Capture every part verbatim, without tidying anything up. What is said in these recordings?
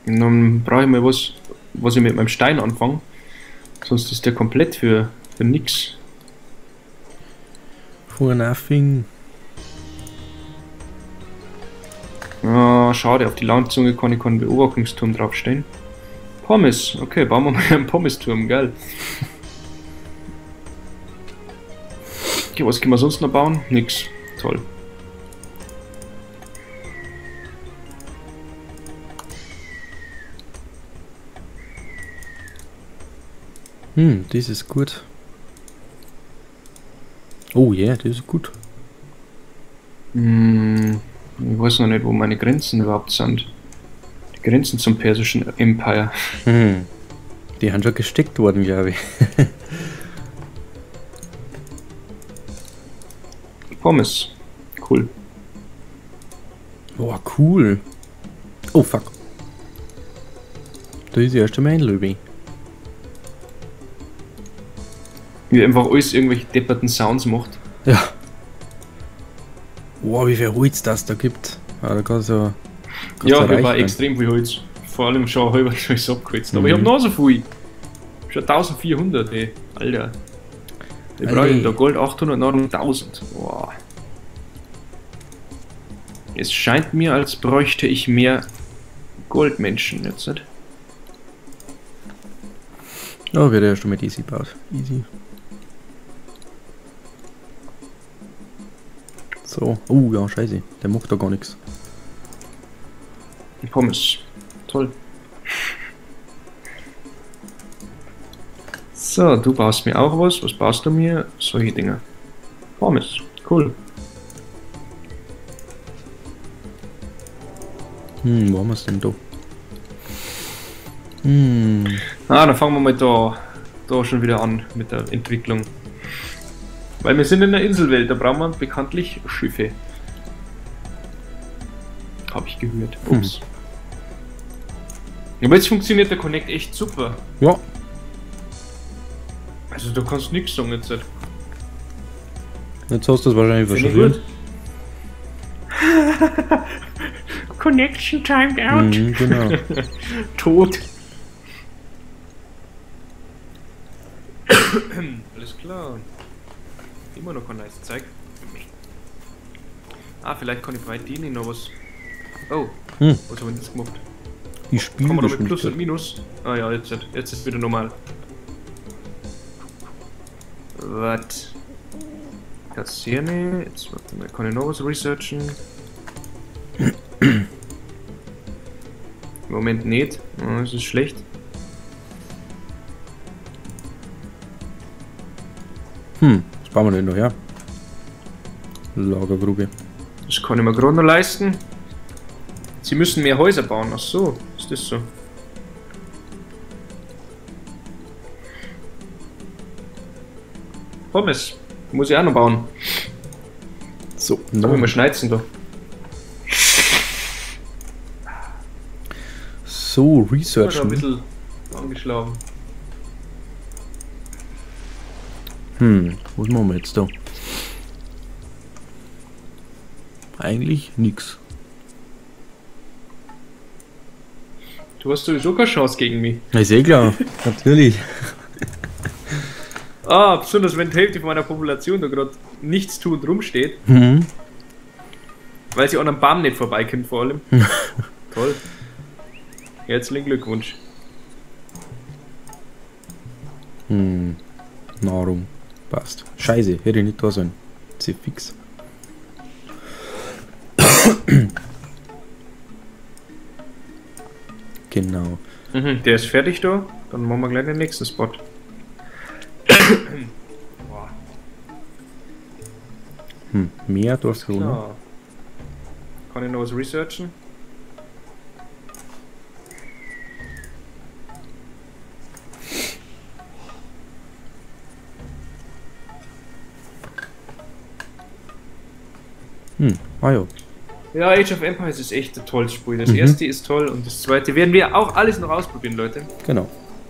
Und dann brauche ich mal was, was ich mit meinem Stein anfange. Sonst ist der komplett für, für nix. For nothing. Ah, schade, auf die Landzunge kann ich keinen Beobachtungsturm draufstellen. Pommes, okay, bauen wir mal einen Pommesturm, geil. Okay, was können wir sonst noch bauen? Nix. Toll. Hm, das ist gut. Oh ja, yeah, das ist gut. Hm, ich weiß noch nicht, wo meine Grenzen überhaupt sind. Die Grenzen zum persischen Empire. Hm. Die haben schon gesteckt worden, glaube ich. Pommes. Cool. Boah, cool. Oh fuck. Da ist ja erst einmal ein Löwe. Wie einfach alles irgendwelche depperten Sounds macht. Ja. Wow, wie viel Holz das da gibt. Ah, da kannst du kannst Ja, du hier reich war werden. extrem viel Holz. Vor allem schon halber alles abgeholzt. Aber Mhm. ich hab noch so viel. Schon eintausendvierhundert, ey. Alter. Ich brauche Allee. da Gold achthundertneuntausend. Wow. Es scheint mir, als bräuchte ich mehr Goldmenschen jetzt nicht. Oh, wird erst einmal easy gebaut. Easy. So. Oh ja, scheiße. Der macht da gar nichts. Pommes. Toll. So, du baust mir auch was. Was baust du mir? Solche Dinge. Pommes. Cool. Hm, wo haben wir es denn da? Hm. Ah, dann fangen wir mal da, da schon wieder an mit der Entwicklung. Weil wir sind in der Inselwelt, da brauchen wir bekanntlich Schiffe. Habe ich gehört. Ups. Hm. Aber jetzt funktioniert der Connect echt super. Ja. Also du kannst nichts sagen jetzt. Jetzt hast du es wahrscheinlich Finde ich verschwunden. gut. Connection timed out. Mhm, genau. Tot. Alles klar. Immer noch ein nice Zeug. Ah, vielleicht kann ich bei denen noch was. Oh, Hm. was habe ich jetzt gemacht? Ich spiele Kann man da das mit Plus nicht. und Minus? Ah ja, jetzt, jetzt ist wieder normal. Was? Kassierne. Jetzt warte mal, kann ich noch was researchen? Im Moment nicht. Oh, das ist schlecht. Hm, was bauen wir denn noch her? Lagergrube. Das kann ich mir gerade noch leisten. Sie müssen mehr Häuser bauen. Ach so, ist das so? Pommes. Muss ich auch noch bauen. So, Da wollen wir schneizen da. so Ich bin researchen. ein bisschen angeschlagen. Hm, was machen wir jetzt da? Eigentlich nix. Du hast sowieso keine Chance gegen mich. Ist eh klar, natürlich. Ah, besonders wenn die Hälfte von meiner Population da gerade nichts tun rumsteht, Mhm. weil sie an einem Baum nicht vorbeikommt vor allem. Toll. Herzlichen Glückwunsch. Hm. Nahrung. Passt. Scheiße, hätte ich nicht da sein. Sie fix. Genau. Mhm, der ist fertig da. Dann machen wir gleich den nächsten Spot. Boah, Hm. Mehr darfst du noch. klar. Kann ich noch was researchen? Hm. Ah ja. Ja, Age of Empires ist echt ein tolles Spiel. Das Mhm. erste ist toll und das zweite werden wir auch alles noch ausprobieren, Leute. Genau.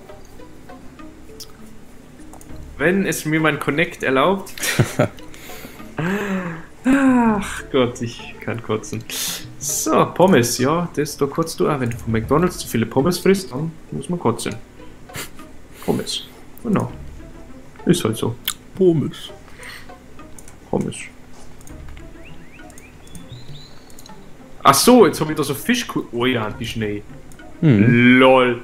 Wenn es mir mein Connect erlaubt. Ach Gott, ich kann kotzen. So, Pommes, ja, das da kotzt du auch. Wenn du von McDonalds zu viele Pommes frisst, dann muss man kotzen. Pommes. Genau. Ist halt so. Pommes. Pommes. Ach so, jetzt habe ich da so Fisch. Oh ja, die Schnee. Hm. LOL.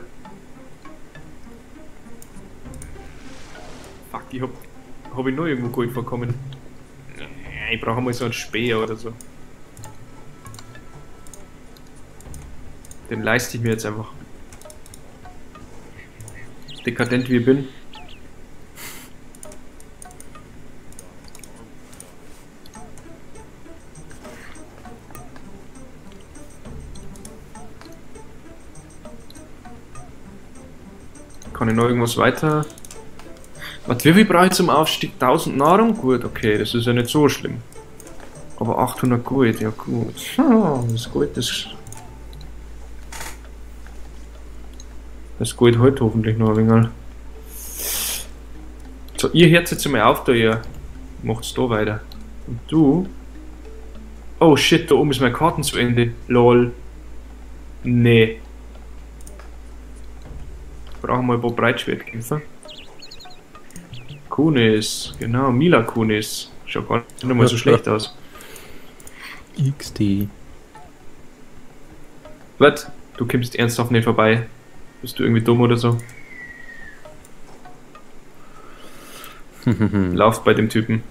Fuck, ich hab. Hab ich noch irgendwo Gold vorkommen? Ich brauche mal so einen Speer oder so. Den leiste ich mir jetzt einfach. Dekadent wie ich bin. Kann ich noch irgendwas weiter? Was, wie viel brauche ich zum Aufstieg? tausend Nahrung? Gut, okay, das ist ja nicht so schlimm. Aber achthundert Gold, ja gut. Ah, das Gold, das... Das Gold heute hoffentlich noch ein wenig. So, ihr hört jetzt mal auf da, ihr macht's da weiter. Und du? Oh shit, da oben ist meine Karten zu Ende. Lol. Nee. Brauchen wir ein paar Breitschwertkämpfer. Kunis, genau, Mila Kunis. Schaut gar nicht mal so schlecht aus. X D. Was? Du kommst ernsthaft nicht vorbei? Bist du irgendwie dumm oder so? Lauf bei dem Typen.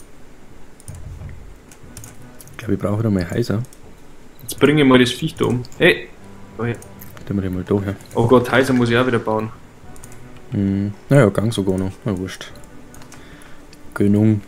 Ich glaube, ich brauche da mal Heiser. Jetzt bringe ich mal das Viech da um. Hey! Oh, ja. Dann wir den mal da her. Oh Gott, Heiser muss ich auch wieder bauen. Hm. Naja, Gang sogar noch. Na wurscht. Gönnung.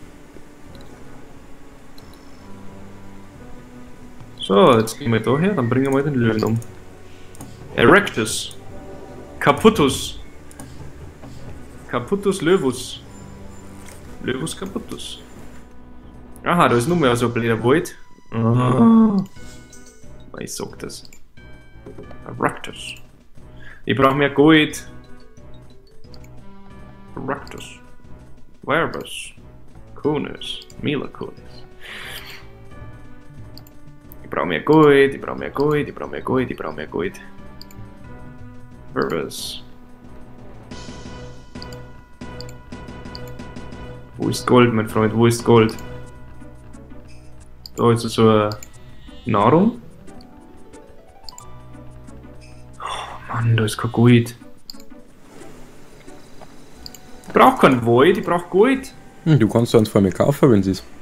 So, jetzt gehen wir da her, dann bringen wir mal den Löwen um. Erectus. Caputtus. Caputtus Löwus. Löwus Caputtus. Aha, da ist nur mehr so ein blöder Wald. Aha. Ich sag das. Erectus. Ich brauche mehr Gold. Erectus. Verbus. Kunis. Mila Kunis. Ich brauche mehr Gold, ich brauche mehr Gold, ich brauche mehr Gold, ich brauche mehr Gold. Verbus. Wo ist Gold, mein Freund? Wo ist Gold? Da ist so eine Nahrung. Oh Mann, da ist kein Gold. Ich brauch kein Gold, ich brauch Gold. Hm, du kannst uns vor mir kaufen, wenn sie es.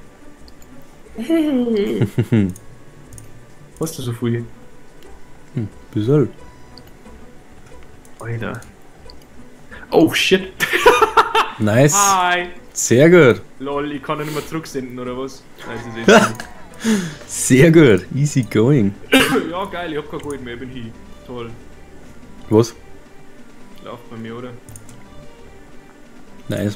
Was ist da so viel? Hm, bisschen. Alter. Oh shit. Nice. Hi. Sehr gut. Lol, ich kann ja nicht mehr zurücksenden, oder was? Nein, das ist echt Sehr gut. Easy going. nicht. Ja, geil, ich hab kein Gold mehr, ich bin hier. Toll. Was? Läuft bei mir, oder? Nice.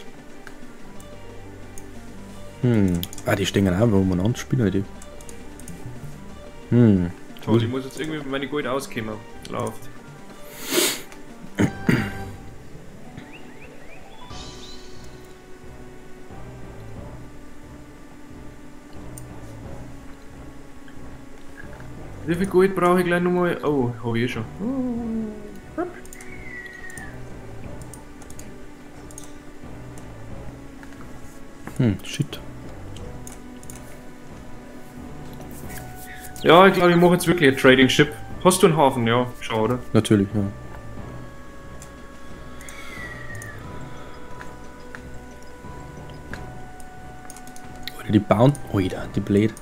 Hm. Ah, die stehen auch, wo man anspielen heute. Hm. Toll, ich muss jetzt irgendwie mit meinem Gold auskommen. Läuft. Wie viel Gold brauche ich gleich nochmal? Oh, habe ich eh schon. Hm, shit. Ja, ich glaube, ich mache jetzt wirklich ein Trading Ship. Hast du einen Hafen? Ja, schau, oder? Natürlich, ja. Oder die bauen. Oida, die blöd.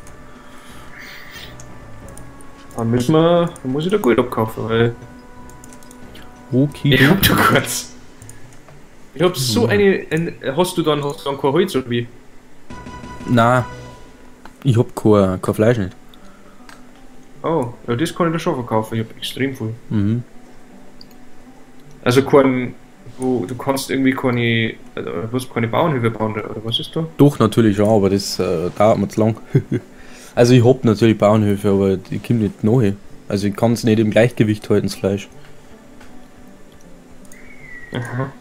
Dann müssen wir. Dann muss ich da Gold abkaufen, weil. Okay. Ich hab da kurz. Ich hab so eine. Ein, hast du dann, hast du dann kein Holz oder wie? Na, ich hab kein, kein Fleisch nicht. Oh, ja, das kann ich da schon verkaufen. Ich hab extrem viel. Mhm. Also kein. Wo, du kannst irgendwie keine. Also, was, keine Bauernhöfe bauen, oder was ist da? Doch, natürlich ja, aber das äh, dauert mir zu lang. Also ich hab natürlich Bauernhöfe, aber ich komm nicht nahe. Also ich kann es nicht im Gleichgewicht halten, das Fleisch. Aha.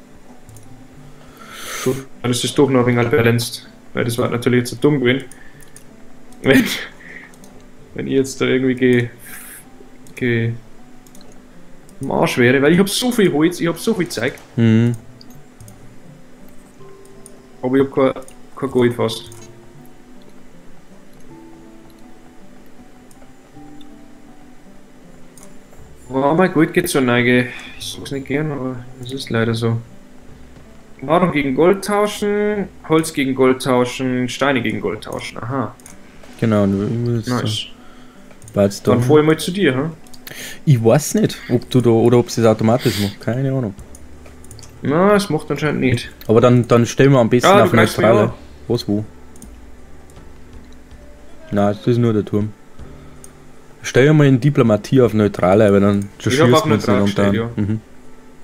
Gut, dann ist das doch noch ein wenig balanced. Weil das war natürlich jetzt so dumm gewesen. Wenn, wenn ich jetzt da irgendwie ge... ge... am Arsch wäre, weil ich hab so viel Holz, ich hab so viel Zeug, Mhm. aber ich hab kein, kein Gold fast. Oh mein Gold geht zur Neige. Ich sag's nicht gern, aber es ist leider so. Nahrung gegen Gold tauschen, Holz gegen Gold tauschen, Steine gegen Gold tauschen. Aha, Genau, und ich muss jetzt nice. da, jetzt da. Dann fahr ich mal zu dir, hm? Ich weiß nicht, ob du da oder ob sie es automatisch macht, keine Ahnung. Na, es macht anscheinend nicht. Aber dann, dann stellen wir am besten Ah, du auf greifst mich neutrale. an. Was wo? Nein, das ist nur der Turm. Stell mal in Diplomatie auf neutrale, aber dann Ich hab auf schießt man uns nicht neutral unter. gestellt, ja. Mhm.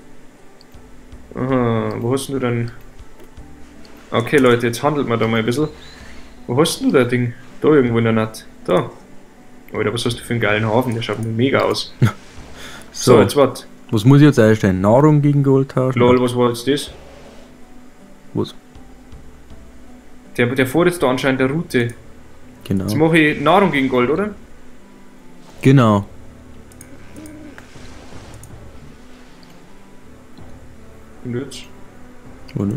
Aha, wo hast du denn? Okay Leute, jetzt handelt man da mal ein bisschen. Wo hast du das Ding? Da irgendwo in der Nacht. Da. Alter, was hast du für einen geilen Hafen? Der schaut mega aus. So, So, jetzt wart. was muss ich jetzt einstellen? Nahrung gegen Gold tauschen? Lol, was war jetzt das? Was? Der, der fährt jetzt da anscheinend der Route. Genau. Jetzt mache ich Nahrung gegen Gold, oder? Genau. Und jetzt? Oder?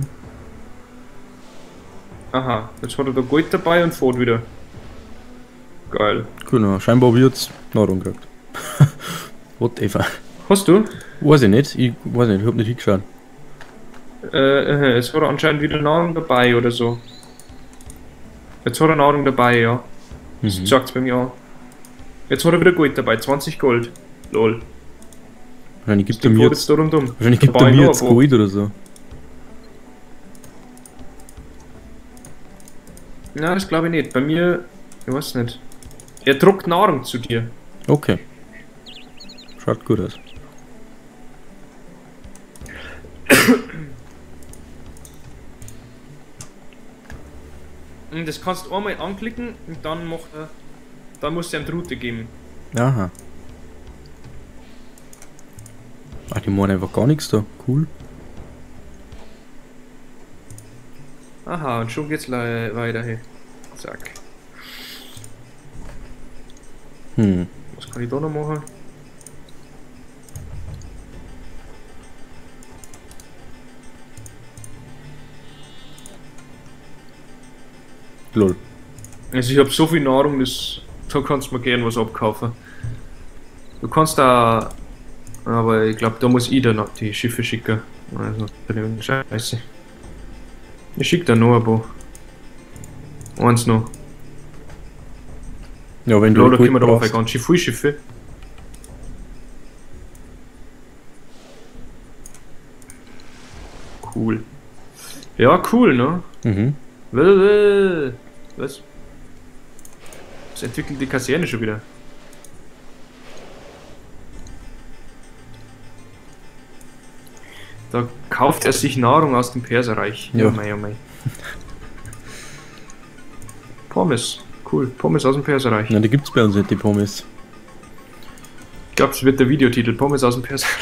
Aha, jetzt hat er da Gold dabei und fährt wieder. Geil. Genau, scheinbar wird's Nahrung gekriegt. Whatever. Hast du? Weiß ich nicht, ich weiß nicht, ich hab nicht hingeschaut. Äh, äh, jetzt hat er anscheinend wieder Nahrung dabei oder so. Jetzt hat er Nahrung dabei, ja. Das Mhm. sagt's bei mir an. Jetzt hat er wieder Gold dabei, zwanzig Gold. Lol. Wahrscheinlich gibt Der er mir fährt jetzt, jetzt da rundum. wahrscheinlich gibt Dabei er mir noch jetzt ein paar. Gold oder so. Na, das glaube ich nicht. Bei mir, ich weiß nicht. Er druckt Nahrung zu dir. Okay. Schaut gut aus. Und das kannst du einmal anklicken und dann macht er. Dann musst du ihm die Route geben. Aha. Ach, die machen einfach gar nichts da. Cool. Aha, und schon geht's le- weiter hier. Zack. Hm. Was kann ich da noch machen? Lol. Also ich habe so viel Nahrung, das, da kannst du mir gern was abkaufen. Du kannst da, aber ich glaube, da muss ich dann noch die Schiffe schicken. Also, scheiße. Ich schick da noch ein paar. Eins noch. Ja, wenn du Lol, da Gold können wir doch auf brauchst. ganz schön viele Schiffe. Cool. Ja, cool, ne? Mhm. Was? Was entwickelt die Kaserne schon wieder? Da kauft er sich Nahrung aus dem Perserreich. Ja. Ja, mei, oh mei. Pommes. Cool. Pommes aus dem Perserreich. Ja, die gibt's bei uns nicht, die Pommes. Ich glaube, es wird der Videotitel. Pommes aus dem Perserreich.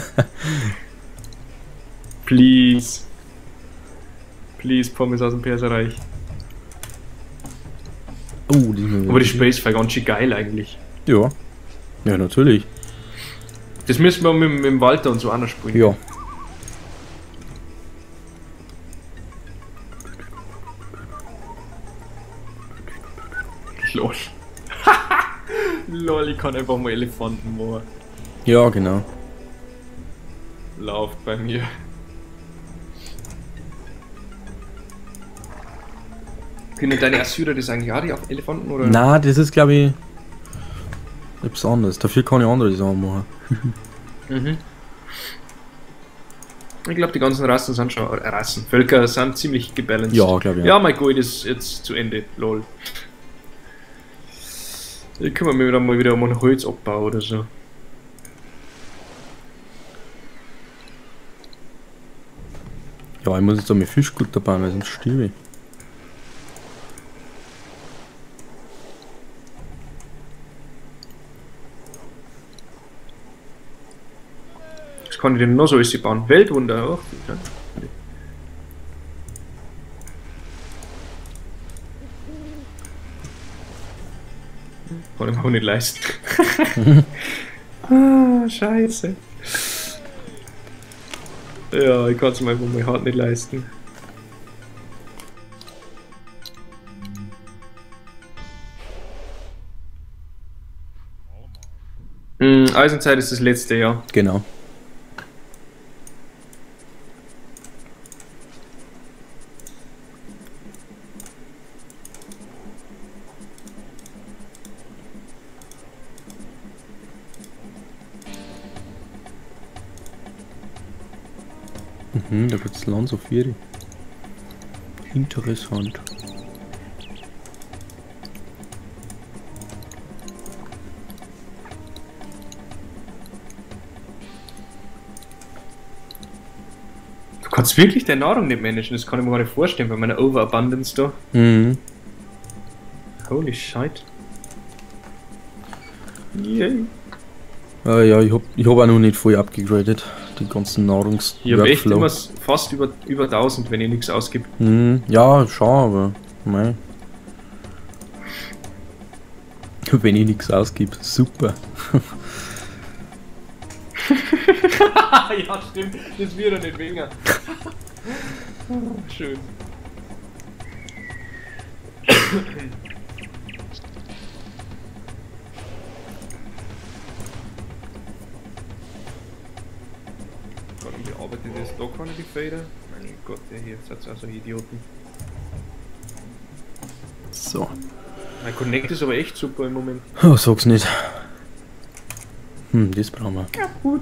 Please. Please, Pommes aus dem Perserreich. Oh, die sind Aber die Space war ganz schön geil eigentlich. Ja. Ja, natürlich. Das müssen wir mit, mit dem Walter und so anders spielen. Ja. Lol. Lol, ich kann einfach mal Elefanten machen. Ja, genau. Läuft bei mir. Können deine Assyrer das eigentlich auch die auf Elefanten oder? Na, das ist glaube ich etwas anderes. Dafür kann ich andere Sachen machen. Mhm. Ich glaube, die ganzen Rassen sind schon, äh, Rassen, Völker sind ziemlich gebalanced. Ja, glaube ich. Ja, mein Gold ist jetzt zu Ende. Lol. Ich kümmere mich dann mal wieder um einen Holzabbau oder so. Ja, ich muss jetzt einmal Fischgut bauen, weil sonst stirbe ich. Was kann ich denn noch so alles bauen? Weltwunder auch. Ja. kann ich mir auch nicht leisten. Ah, scheiße. Ja, ich kann es mir einfach mal hart nicht leisten. Mm, Eisenzeit ist das letzte Jahr. Genau. Mhm, da wird's Land auf vier. Interessant. Du kannst wirklich deine Nahrung nicht managen, das kann ich mir gar nicht vorstellen bei meiner Overabundance da. Mhm. Holy shit. Yay. Äh, ja, ich hab, ich hab auch noch nicht voll abgegradet. Die ganzen Nahrungs. Ich hab echt immer s- fast über, über tausend, wenn ich nichts ausgib. Mhm. Ja, schon, aber. Mei. Wenn ich nichts ausgib, super. Ja, stimmt, das wird doch nicht weniger. Schön. Warum bearbeitet das da keine die Feder? Mein Gott, der hier seid auch so Idioten. So. Mein Connect ist aber echt super im Moment. Oh, sag's nicht. Hm, das brauchen wir. Gut.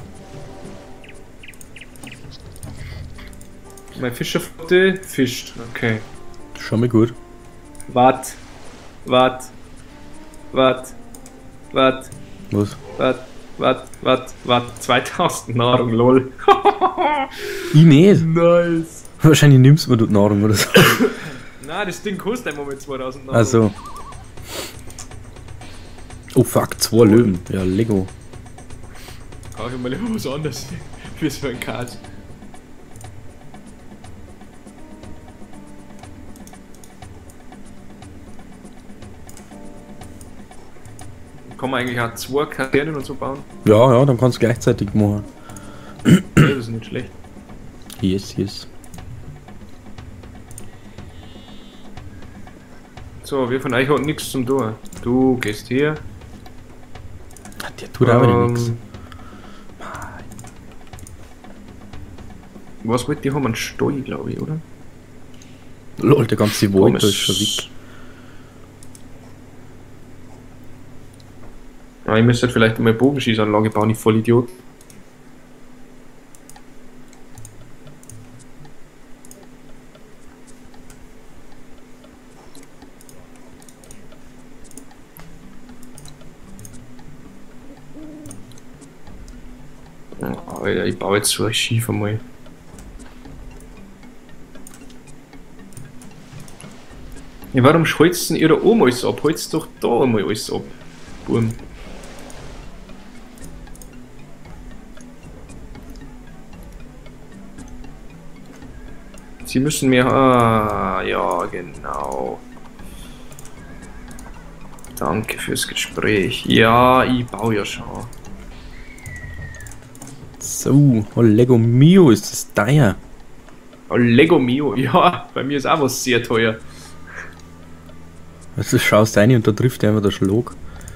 Mein Fischerflotte fischt. Okay. Schon mal gut. Wart. Wart. Wart. Wart. Was? Wart. Wart. Wart. Wart. zweitausend Nahrung, lol. Ich nicht. Nice. Wahrscheinlich nimmst du mir dort Nahrung oder so. Na, das Ding kostet im Moment zweitausend Nahrung. Also. Oh fuck, zwei Löwen. Ja, Lego. Kauf ich mal lieber was anderes. Für so ein Kart. Kann man eigentlich auch zwei Kasernen und so bauen? Ja, ja, dann kannst du gleichzeitig machen. Ja, das ist nicht schlecht. Yes, yes. So, wir von euch hat nichts zum Tun. Du gehst hier. Der tut aber Ähm, nichts. Was wollt ihr haben? Einen Stall, glaube ich, oder? Lol, der ganze Wald Pommes. da ist schon weg. Ja, ich müsste halt vielleicht mal eine Bogenschießanlage bauen, ich voll Idiot. Oh, Alter, ich baue jetzt so ein Schiff einmal. Ja, warum holst denn ihr da oben alles ab? Holst doch da einmal alles ab. Boom. Sie müssen mir... Ah, ja, genau. Danke fürs Gespräch. Ja, ich baue ja schon. So, oh Lego Mio, ist das teuer. Oh, Lego Mio, ja, bei mir ist auch was sehr teuer. Also schaust rein und da trifft einfach der Schlag.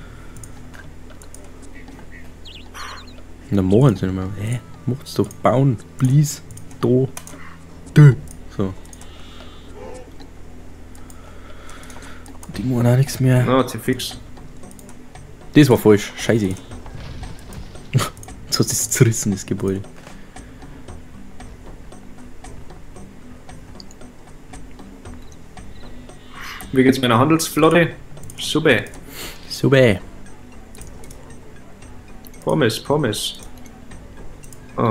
Und dann machen sie nicht mehr. Hä? Macht's doch bauen, please. Da. Da. So. Die machen auch nichts mehr. Na, sie fix. Das war falsch. Scheiße. Jetzt hat es zerrissen, das Gebäude. Wie geht's meiner Handelsflotte? Super. Super. Pommes, Pommes. Oh.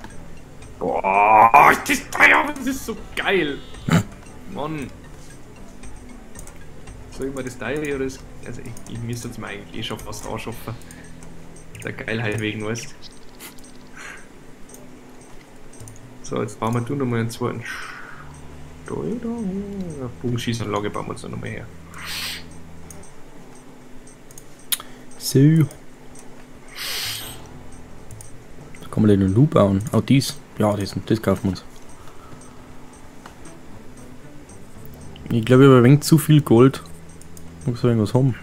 Boah, ist das teuer, das ist so geil. Mann. Soll ich mal das teure oder das... Also ich, ich müsste jetzt mal eigentlich eh schon fast anschaffen. Der Geilheit wegen, weißt du. So, jetzt bauen wir du nochmal einen zweiten Stall da. Bogenschießanlage bauen wir uns dann nochmal her. So. Was kann man denn noch bauen? Oh, dies. Ja, das, das kaufen wir uns. Ich glaube, ich habe ein wenig zu viel Gold. Muss ich irgendwas haben.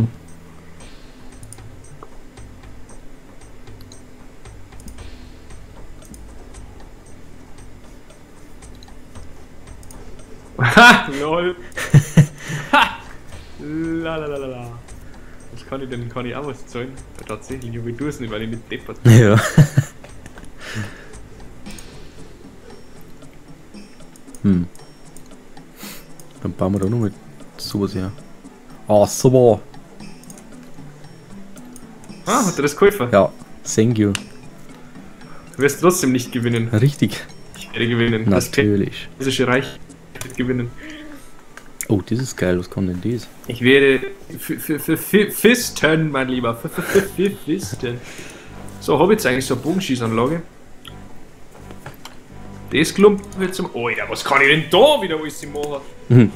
Ha! Lol! Ha! Lalalala. Was kann ich denn? Kann ich auch was zahlen? Ja, tatsächlich, aber ich tue es nicht, weil ich nicht deppert bin. Ja. Hm. Dann bauen wir da noch mit sowas her. Ah, super. Ah, hat er das geholfen? Ja, thank you. Du wirst trotzdem nicht gewinnen. Richtig. Ich werde gewinnen. Natürlich. Das persische Reich wird gewinnen. Oh, das ist geil. Was kann denn das? Ich werde für Fisten, mein Lieber. Für Fisten. So, habe ich jetzt eigentlich so eine Bogenschießanlage. Das klumpt jetzt zum. Alter, was kann ich denn da wieder alles machen? Mhm.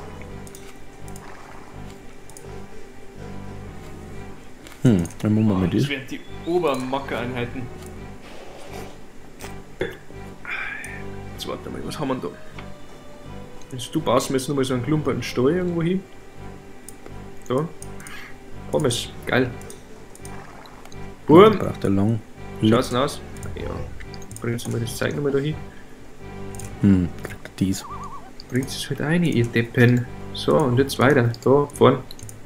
Hm, dann machen wir Oh, mit das das. werden die Obermacker-Einheiten. Jetzt warte mal, was haben wir da? Jetzt du baust mir jetzt nochmal so einen klumperten Stall irgendwo hin. Da. Pommes, geil. Boom! Braucht er lang. Schaut's denn aus? Ja. Bringt mal das Zeug nochmal da hin. Hm, kriegt er dies. Bringt es halt rein, ihr Deppen. So, und jetzt weiter. Da, vorn.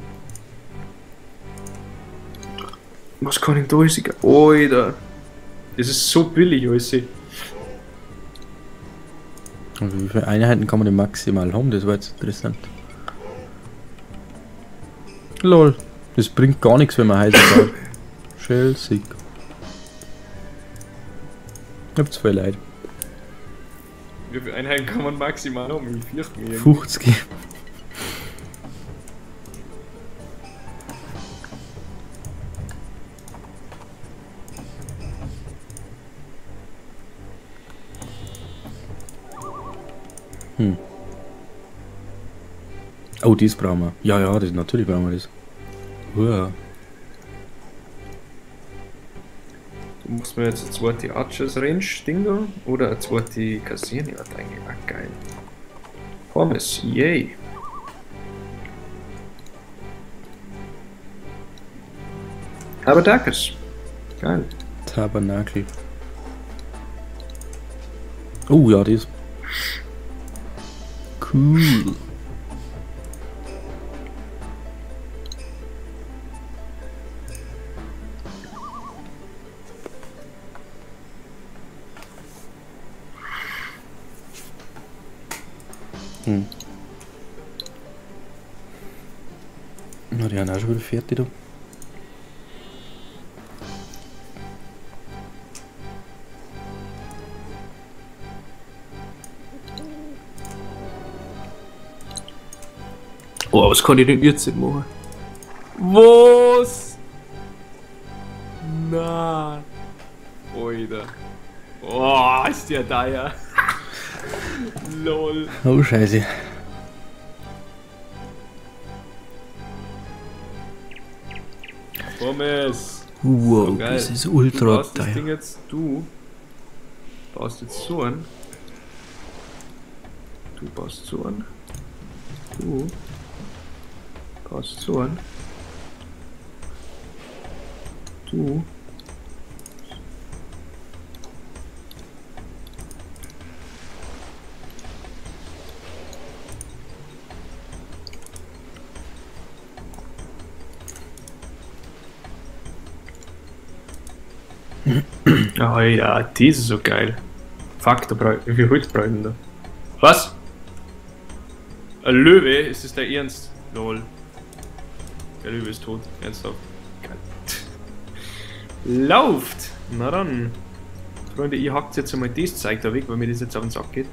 Was kann ich da alles? Alter. Das ist so billig alles. Und wie viele Einheiten kann man denn maximal haben? Das war jetzt interessant. Lol. Das bringt gar nichts, wenn man heiß baut. Schelsig. Ich hab zwei Leute. Wie viele Einheiten kann man maximal haben? Ich fürchte mich. fünfzig. Hm. Oh, dies brauchen wir. Ja, ja, das, natürlich brauchen wir das. Uah. Du musst mir jetzt eine zweite Archers Range Ding da oder eine zweite Kaserne hat eigentlich auch geil. Pommes, yay. Aber Darkes. Geil. Tabernakel. Oh ja, das. Cool. Hm. Na, die haben auch schon wieder fertig da. Oh, was kann ich denn jetzt nicht machen? Was? Na. Alter. Oh, ist der da ja. Lol. Oh, scheiße. Pommes. Wow, So geil. das ist Du ultra baust das Ding teuer. jetzt, du baust jetzt so an. Du baust so an. Du baust so an. Du. Oh ja, das ist so geil. Fuck, da brauch, wie viel Holz brauchen da? Was? Ein Löwe? Ist das der Ernst? Lol. Der Löwe ist tot. Ernsthaft. Geil. Lauft! Na dann. Freunde, ihr hackt jetzt einmal das Zeug da weg, weil mir das jetzt auf den Sack geht.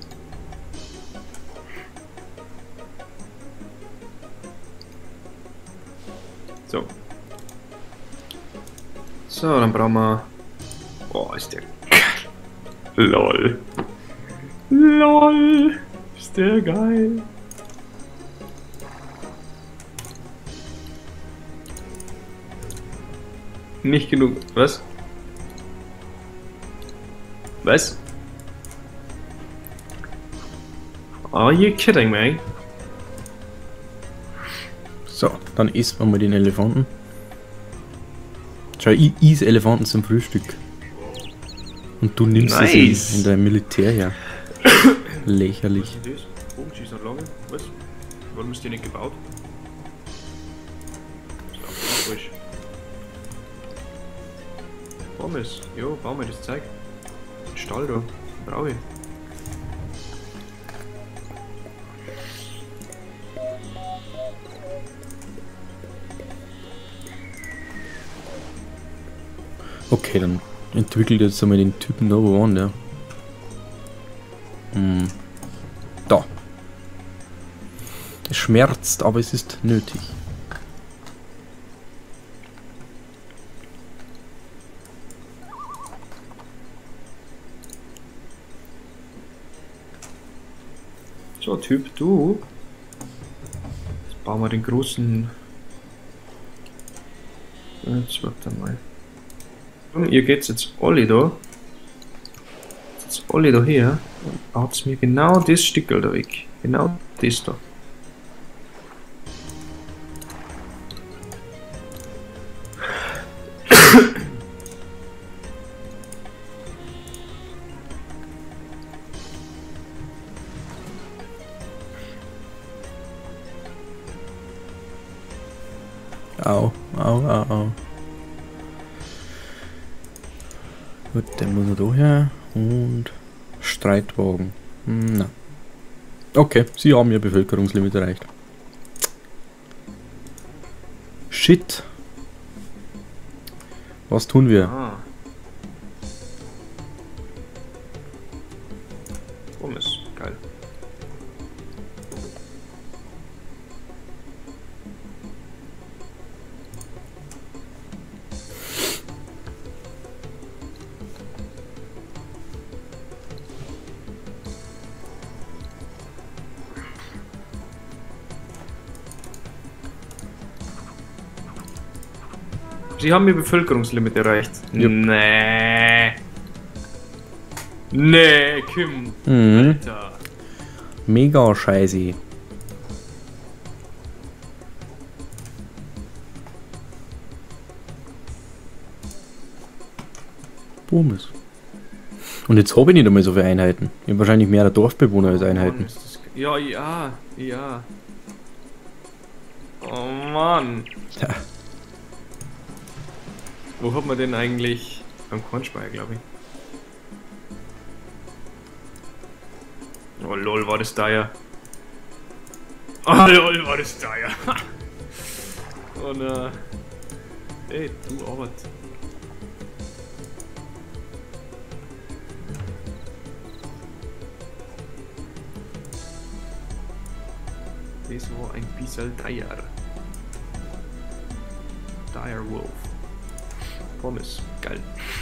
So. So, dann brauchen wir... Oh, ist der geil. LOL. LOL. Ist der geil. Nicht genug. Was? Was? Are you kidding me? So, dann essen wir mal den Elefanten. Schau, ich is Elefanten zum Frühstück. Und du nimmst Nice. es in, in dein Militär her. Lächerlich. Was ist das? Bogenschießanlage? Was? Warum ist die nicht gebaut? Das ist absolut falsch. Pommes. Jo, bau mir das Zeug. Stall da. Brauche ich. Okay, dann entwickelt jetzt einmal den Typen da, wo waren der? Hm. Da. Es schmerzt, aber es ist nötig. So, Typ, du. Jetzt bauen wir den großen. Jetzt warte mal. Ihr geht's jetzt alle da. Jetzt alle da her und baut mir genau das Stückel da weg. Genau das da. Au, au, au, au. Gut, dann muss er da her und Streitwagen. Hm, na. Okay, sie haben ihr Bevölkerungslimit erreicht. Shit. Was tun wir? Ah. Pommes, geil. Sie haben ihr Bevölkerungslimit erreicht. Jupp. Nee. Nee, Kim. Mhm. Alter. Mega scheiße. Boomes. Und jetzt habe ich nicht einmal so viele Einheiten. Ich habe wahrscheinlich mehr Dorfbewohner als Einheiten. Mann, ist das ge- ja, ja, ja. Oh Mann. Ja. Wo hat man denn eigentlich? Beim Kornspeicher, glaube ich. Oh lol, war das da ja. Oh lol, war das da ja. Oh na. Ey, du Arbeit. Das war ein bisschen Dire. Dire Wolf. Pommes, geil.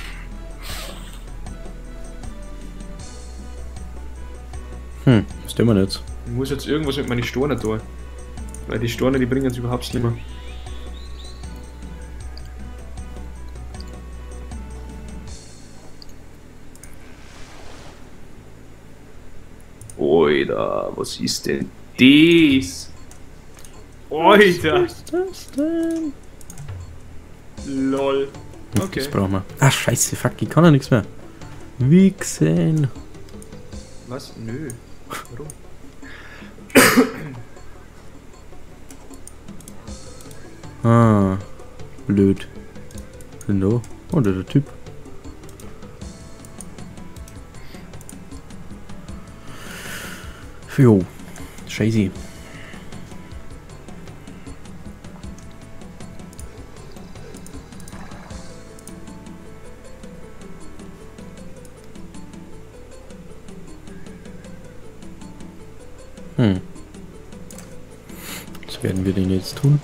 Hm, was tun wir jetzt? Ich muss jetzt irgendwas mit meinen Stornen tun. Weil die Storne, die bringen es überhaupt nicht mehr. Alter, was ist denn das? Alter! Was ist das denn? Lol. Das Okay. brauchen wir. Ah, scheiße, fuck, ich kann ja nichts mehr. Wichsen. Was? Nö. Warum? Ah, blöd. Hallo? Oh, da ist der Typ. Jo, scheiße. Hm. Was werden wir denn jetzt tun?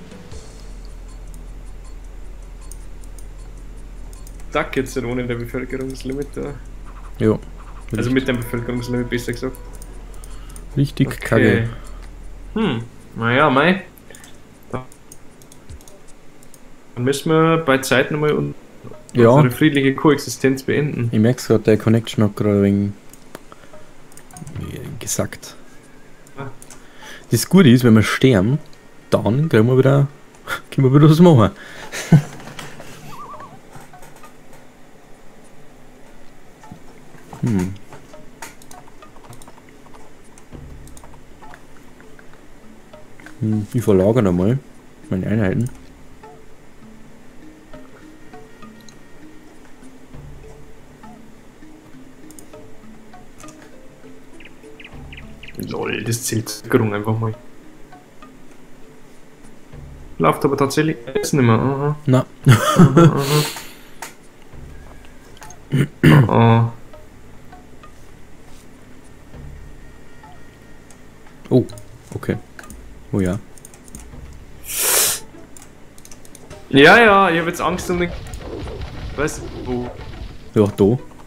Zack, jetzt sind ohne der Bevölkerungslimit da. Jo. Also mit dem Bevölkerungslimit besser gesagt. Richtig kacke. Hm, naja, mei. Dann müssen wir bei Zeit nochmal un Ja. unsere friedliche Koexistenz beenden. Ich merk's gerade, der Connection hat gerade ein wenig gesagt. Ah. Das Gute ist, wenn wir sterben, dann können wir wieder, können wir wieder was machen. hm. Hm, ich verlagere einmal meine Einheiten. Lol, das zählt Zuckerung einfach mal. Läuft aber tatsächlich jetzt nicht mehr. Aha. Na. Aha, aha. Oh, Oh, okay. Oh ja. ja, ja, ich hab jetzt Angst um den. Was? Wo? Ja, da.